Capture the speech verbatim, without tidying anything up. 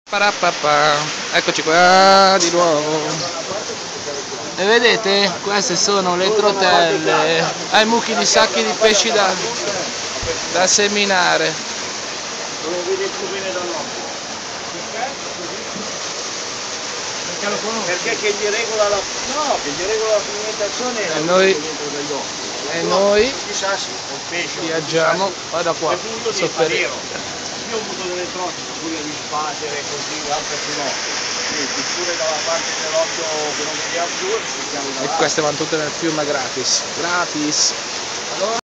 Parapapà. Eccoci qua di nuovo. E vedete? Queste sono le trotelle ai mucchi di sacchi di pesci da, da seminare. Non lo vede più bene da noi. Perché che gli regola la, no, che gli regola la pigmentazione E noi, e noi chissà se col pesce viaggiamo, guarda qua, sopra. Io ho avuto delle trote, pure di spadere così, l'altro se no. Quindi pure dalla parte dell'occhio che non vediamo più, E queste vanno tutte nel fiume gratis. Gratis.